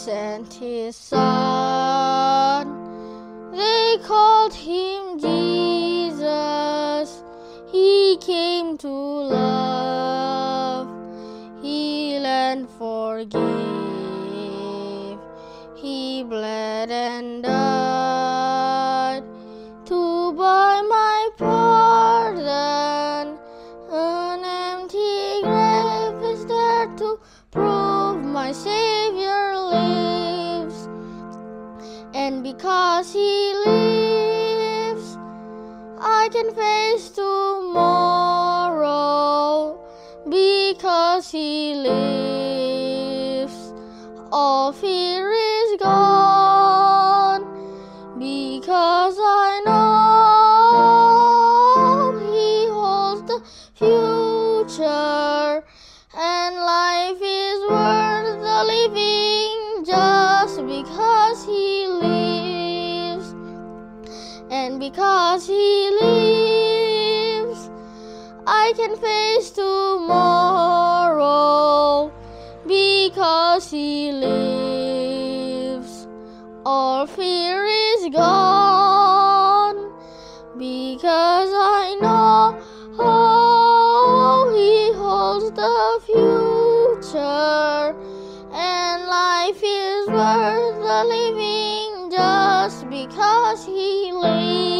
sent his son. They called him Jesus. He came to love, heal and forgive. He bled and died to buy my pardon. An empty grave is there to prove my Savior lives. And because He lives, I can face tomorrow. Because He lives, all fear is gone. Because I know He holds the future, and life is worth the living just because He lives. And because He lives, I can face tomorrow. Because He lives, all fear is gone. Because I know He holds the future, and life is worth the living just because He lives.